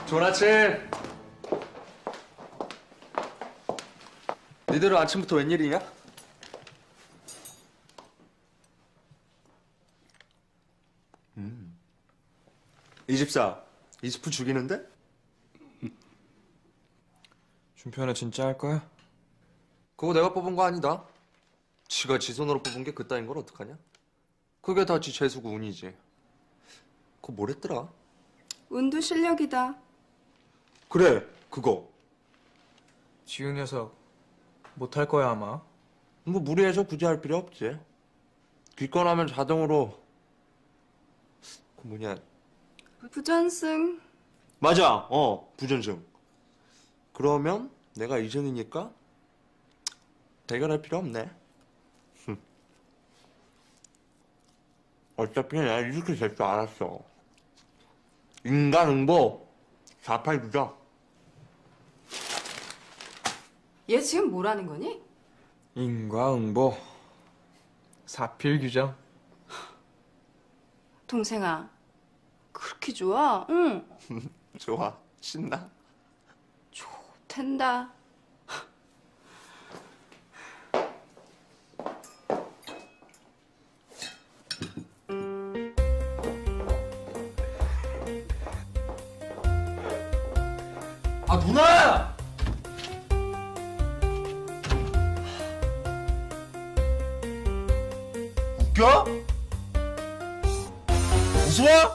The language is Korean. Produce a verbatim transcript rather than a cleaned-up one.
좋은 아침. 니들은 아침부터 웬일이냐? 음. 이집사, 이스프 죽이는데? 준표는 진짜 할 거야? 그거 내가 뽑은 거 아니다. 지가 지 손으로 뽑은 게 그따인 걸 어떡하냐? 그게 다 지 재수고 운이지. 그거 뭐랬더라? 운도 실력이다. 그래, 그거. 지우 녀석 못할 거야 아마. 뭐 무리해서 굳이 할 필요 없지. 기권하면 자동으로 그 뭐냐. 부전승. 맞아, 어, 부전승. 그러면 내가 이승이니까 대결할 필요 없네. 어차피 내가 이렇게 될 줄 알았어. 인간응보 사팔 규정. 얘 지금 뭐라는 거니? 인과응보 사필 규정. 동생아, 그렇게 좋아? 응. 좋아, 신나. 좋텐다. 아, 누나! 웃겨? 웃어?